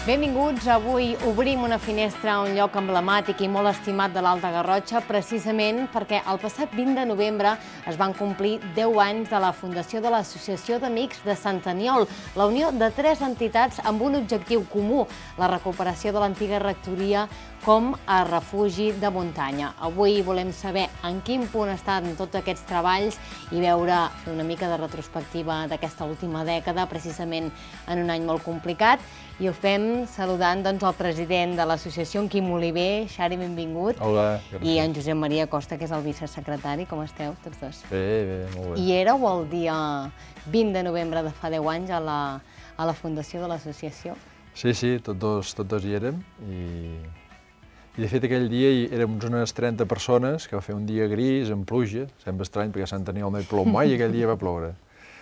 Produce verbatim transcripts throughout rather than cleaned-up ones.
Benvinguts. Avui obrim una finestra a un lloc emblemàtic i molt estimat de l'Alta Garrotxa, precisament perquè el passat vint de novembre es van complir deu anys de la fundació de l'Associació d'Amics de Sant Aniol, la unió de tres entitats amb un objectiu comú, la recuperació de l'antiga rectoria com a refugi de muntanya. Avui volem saber en quin punt estan tots aquests treballs i veure, fer una mica de retrospectiva d'aquesta última dècada, precisament en un any molt complicat. I ho fem saludant el president de l'associació, en Quim Oliver. Xari, benvingut. Hola. I en Josep Maria Costa, que és el vicesecretari. Com esteu, tots dos? Bé, bé, molt bé. I éreu el dia vint de novembre de fa deu anys a la fundació de l'associació? Sí, sí, tots dos, tots dos hi érem. I, i de fet aquell dia érem unes trenta persones, que va fer un dia gris, amb pluja. Sembla estrany perquè a Sant Aniol no hi plou mai i aquell dia va ploure.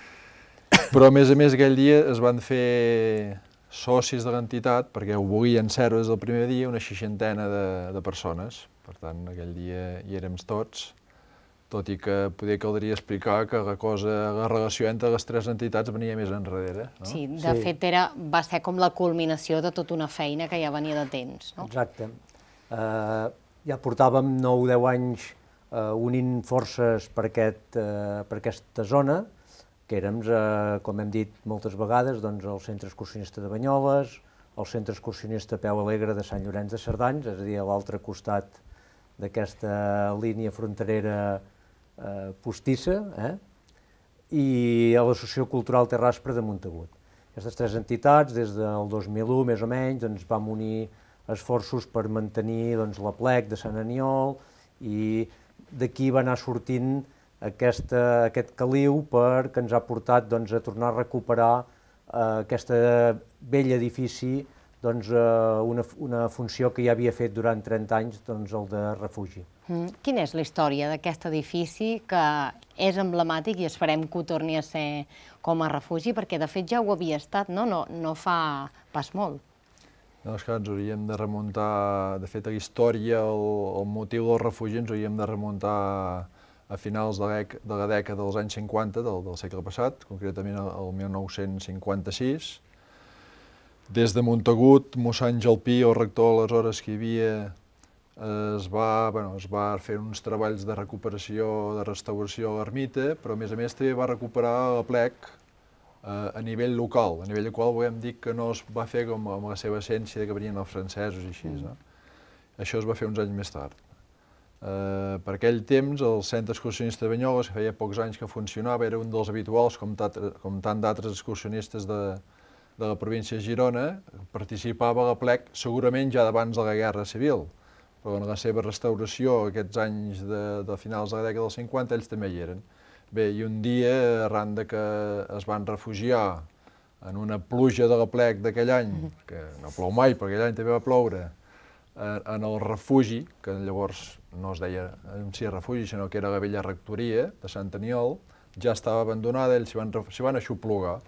Però a més a més aquell dia es van fer socis de l'entitat, perquè ho volien ser des del primer dia, una seixantena de, de persones. Per tant, aquell dia hi érem tots, tot i que poder caldria explicar que la cosa, la relació entre les tres entitats venia més enrere. No? Sí, de sí. fet era, va ser com la culminació de tota una feina que ja venia de temps. No? Exacte. Uh, ja portàvem nou o deu anys uh, unint forces per, aquest, uh, per aquesta zona, que érem, eh, com hem dit moltes vegades, doncs, el Centre Excursionista de Banyoles, el Centre Excursionista Peu Alegre de Sant Llorenç de Cerdans, és a dir, a l'altre costat d'aquesta línia fronterera eh, postissa, eh? i a l'Associació Cultural Terraspre de Montagut. Aquestes tres entitats, des del dos mil u, més o menys, doncs, vam unir esforços per mantenir doncs, la plec de Sant Aniol, i d'aquí va anar sortint Aquesta, aquest caliu per que ens ha portat doncs, a tornar a recuperar eh, aquest vell edifici, doncs, eh, una, una funció que ja havia fet durant trenta anys, doncs, el de refugi. Mm. Quina és la història d'aquest edifici que és emblemàtic i esperem que ho torni a ser com a refugi, perquè de fet ja ho havia estat, no, no, no fa pas molt. No, és que ens hauríem de remuntar, de fet, a la història, el, el motiu del refugi ens hauríem de remuntar a finals de la, de la dècada dels anys cinquanta del, del segle passat, concretament el mil nou-cents cinquanta-sis. Des de Montagut, mossèn Jalpí, el rector aleshores que hi havia, es va, bueno, es va fer uns treballs de recuperació, de restauració a l'ermita, però a més a més també va recuperar la plec eh, a nivell local. A nivell local podem dir que no es va fer com amb la seva essència que venien els francesos i així. No? Això es va fer uns anys més tard. Uh, per aquell temps, el Centre Excursionista de Banyoles, que feia pocs anys que funcionava, era un dels habituals, com, com tant d'altres excursionistes de, de la província de Girona, participava a la plec segurament ja d'abans de la Guerra Civil, però en la seva restauració, aquests anys de, de finals de la dècada dels cinquanta, ells també hi eren. Bé, i un dia, arran de que es van refugiar en una pluja de la plec d'aquell any, que no plou mai, perquè aquell any també va ploure, en el refugi, que llavors no es deia en si refugi, sinó que era la vella rectoria de Sant Aniol, ja estava abandonada, ells s'hi van, van aixoplugar.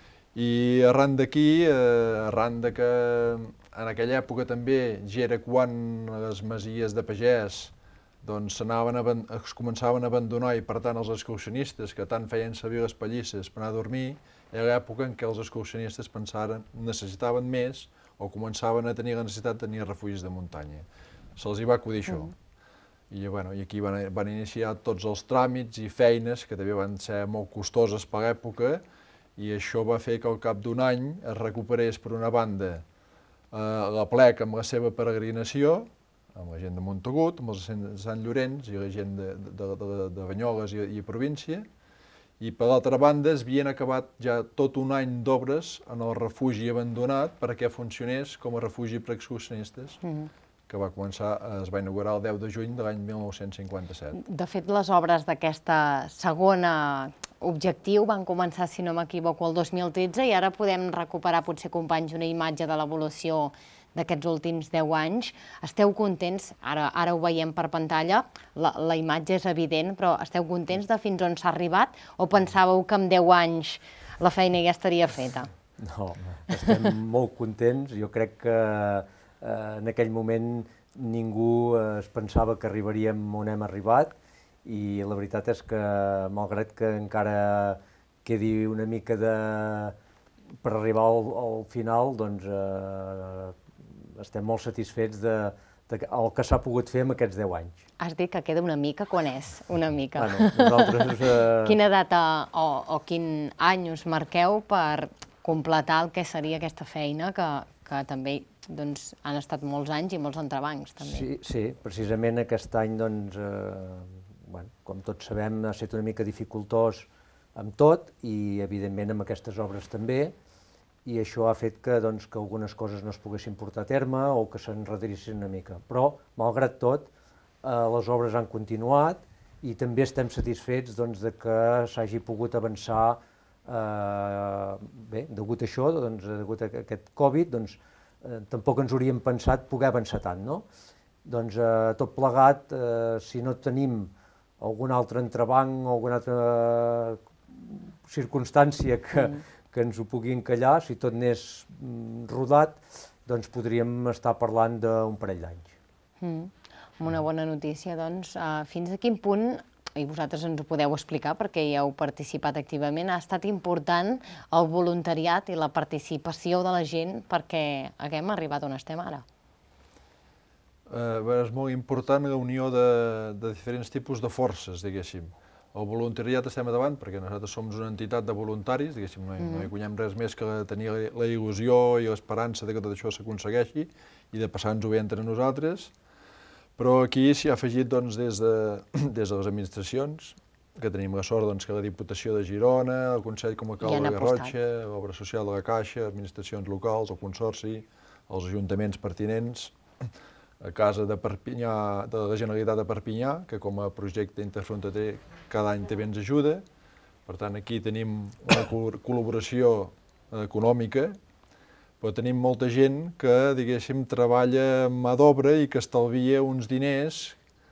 I arran d'aquí, eh, arran de que en aquella època també ja era quan les masies de pagès doncs, es començaven a abandonar i per tant els excursionistes que tant feien servir les pallisses per anar a dormir, era l'època en què els excursionistes pensaren, necessitaven més o començaven a tenir la necessitat de tenir refugis de muntanya. Se'ls hi va acudir això. Mm. I, bueno, I aquí van, van iniciar tots els tràmits i feines que també van ser molt costoses per l'època, i això va fer que al cap d'un any es recuperés per una banda eh, la plec amb la seva peregrinació, amb la gent de Montagut, amb els de Sant Llorenç i la gent de, de, de, de Banyoles i, i província, i per l'altra banda es havien acabat ja tot un any d'obres en el refugi abandonat perquè funcionés com a refugi per excursionistes, mm-hmm. que va començar, es va inaugurar el deu de juny de l'any mil nou-cents cinquanta-set. De fet, les obres d'aquesta segona objectiu van començar, si no m'equivoco, el dos mil tretze, i ara podem recuperar, potser, companys, una imatge de l'evolució d'aquests últims deu anys. Esteu contents, ara, ara ho veiem per pantalla, la, la imatge és evident, però esteu contents de fins on s'ha arribat o pensàveu que amb deu anys la feina ja estaria feta? No, estem molt contents. Jo crec que eh, en aquell moment ningú eh, es pensava que arribaríem on hem arribat, i la veritat és que, malgrat que encara quedi una mica de per arribar al, al final, doncs, eh, estem molt satisfets de, de el que s'ha pogut fer en aquests deu anys. Has dit que queda una mica, quan és una mica? Bueno, nosaltres... Eh... Quina data o, o quin any us marqueu per completar el que seria aquesta feina que, que també doncs, han estat molts anys i molts entrebancs, també? Sí, sí, precisament aquest any, doncs, eh, bueno, com tots sabem, ha estat una mica dificultós amb tot i, evidentment, amb aquestes obres també, i això ha fet que, doncs, que algunes coses no es poguessin portar a terme o que s'enrederissin una mica. Però, malgrat tot, eh, les obres han continuat i també estem satisfets, doncs, de que s'hagi pogut avançar, eh, bé, degut a això, doncs, degut a aquest Covid, doncs, eh, tampoc ens hauríem pensat poder avançar tant, no? Doncs, eh, tot plegat, eh, si no tenim algun altre entrebanc o alguna altra circumstància que, mm. que ens ho pugui encallar, si tot n'és rodat, doncs podríem estar parlant d'un parell d'anys. Mm. Una bona notícia, doncs. Uh, fins a quin punt, i vosaltres ens ho podeu explicar perquè hi heu participat activament, ha estat important el voluntariat i la participació de la gent perquè haguem arribat on estem ara? Uh, bé, és molt important la unió de, de diferents tipus de forces, diguéssim. El voluntariat estem a davant perquè nosaltres som una entitat de voluntaris, diguéssim, no hi, mm. no hi guanyem res més que tenir la, la il·lusió i l'esperança de que tot això s'aconsegueixi i de passar-nos-ho bé entre nosaltres. Però aquí s'hi ha afegit doncs, des, de, des de les administracions, que tenim la sort doncs, que la Diputació de Girona, el Consell Comarcal de la Garrotxa, l'Obra Social de la Caixa, administracions locals, el Consorci, els ajuntaments pertinents, a Casa de Perpinyà, de la Generalitat de Perpinyà, que com a projecte interfronterer cada any també ens ajuda. Per tant, aquí tenim una col·laboració econòmica, però tenim molta gent que, diguéssim, treballa amb mà d'obra i que estalvia uns diners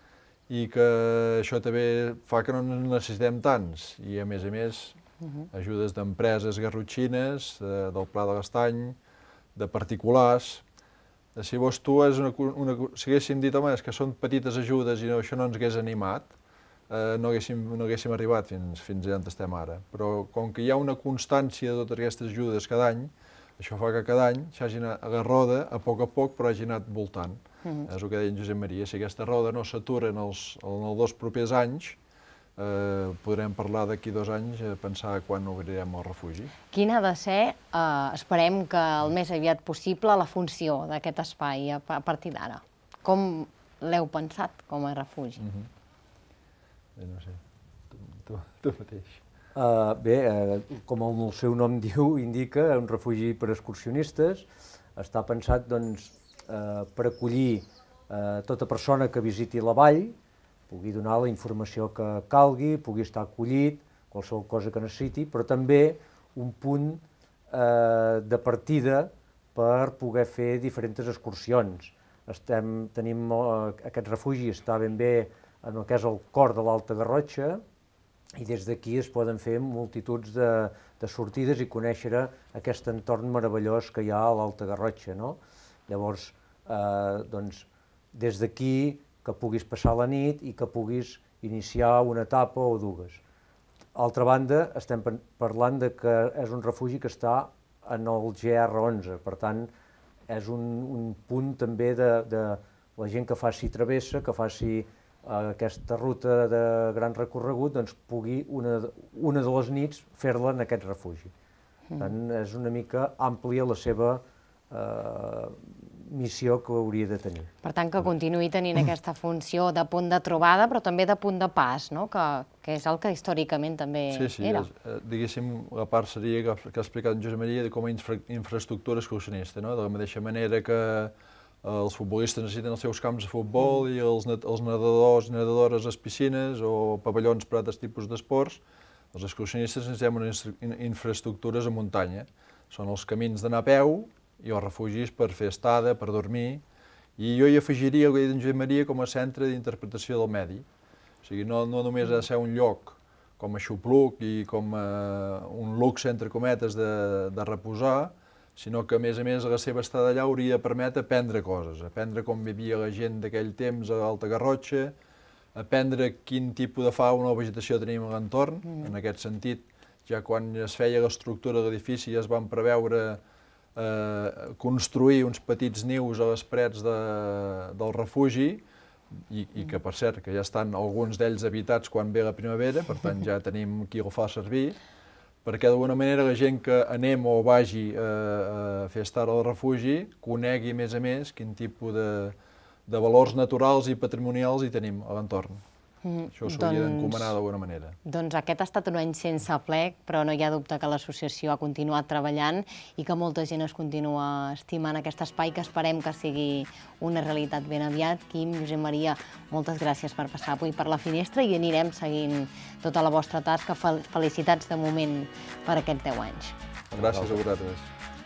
i que això també fa que no en necessitem tants. I, a més a més, ajudes d'empreses garrotxines, del Pla de l'Estany, de particulars. Si vos tu és una, una, si haguéssim dit, home, és que són petites ajudes i no, això no ens hagués animat, eh, no, haguéssim, no haguéssim arribat fins, fins on estem ara. Però com que hi ha una constància de totes aquestes ajudes cada any, això fa que cada any s'hagi anat a la roda, a poc a poc, però hagi anat voltant. Mm-hmm. És el que deia en Josep Maria, si aquesta roda no s'atura en, els, en els dos propers anys, Eh, podrem parlar d'aquí dos anys, eh, pensar quan obrirem el refugi. Quina ha de ser, eh, esperem que el més aviat possible, la funció d'aquest espai a, a partir d'ara? Com l'heu pensat com a refugi? Mm-hmm. eh, no sé, tu, tu, tu mateix. Uh, bé, uh, com el seu nom diu, indica, un refugi per excursionistes, està pensat doncs, uh, per acollir uh, tota persona que visiti la vall, pugui donar la informació que calgui, pugui estar acollit, qualsevol cosa que necessiti, però també un punt eh, de partida per poder fer diferents excursions. Estem, tenim, eh, aquest refugi està ben bé en el que és el cor de l'Alta Garrotxa i des d'aquí es poden fer multituds de, de sortides i conèixer aquest entorn meravellós que hi ha a l'Alta Garrotxa, no? Llavors, eh, doncs, des d'aquí que puguis passar la nit i que puguis iniciar una etapa o dues. Altra banda, estem parlant de que és un refugi que està en el G R onze, per tant, és un, un punt també de, de la gent que faci travessa, que faci eh, aquesta ruta de gran recorregut, doncs pugui una, una de les nits fer-la en aquest refugi. Per tant, és una mica àmplia la seva eh, missió que hauria de tenir. Per tant, que continuï tenint aquesta funció de punt de trobada, però també de punt de pas, no? que, que és el que històricament també sí, sí, era. Sí, diguéssim, la part seria que, que ha explicat en Josep Maria com a infra, infraestructura excursionista, no? De la mateixa manera que els futbolistes necessiten els seus camps de futbol mm. i els, els nedadors i nedadores les piscines o pavellons per altres tipus d'esports, els excursionistes necessitem unes infraestructures a muntanya. Són els camins d'anar a peu i els refugis per fer estada, per dormir, i jo hi afegiria el que ha dit en Josep Maria com a centre d'interpretació del medi. O sigui, no, no només ha de ser un lloc com a xupluc i com a un luxe, entre cometes, de, de reposar, sinó que, a més a més, la seva estada allà hauria de permetre aprendre coses, aprendre com vivia la gent d'aquell temps a l'Alta Garrotxa, aprendre quin tipus de fauna o vegetació tenim a l'entorn, mm. en aquest sentit, ja quan es feia l'estructura de l'edifici ja es van preveure eh, construir uns petits nius a les parets de, del refugi, i, i que, per cert, que ja estan alguns d'ells habitats quan ve la primavera, per tant ja tenim qui el fa servir, perquè d'alguna manera la gent que anem o vagi eh, a fer estar al refugi conegui, a més a més, quin tipus de, de valors naturals i patrimonials hi tenim a l'entorn. Mm, Això s'hauria doncs, d'encomanar d'alguna manera. Doncs aquest ha estat un any sense plec, però no hi ha dubte que l'associació ha continuat treballant i que molta gent es continua estimant aquest espai, que esperem que sigui una realitat ben aviat. Quim, Josep Maria, moltes gràcies per passar avui per la finestra i anirem seguint tota la vostra tasca. Felicitats de moment per aquests deu anys. Gràcies a vosaltres.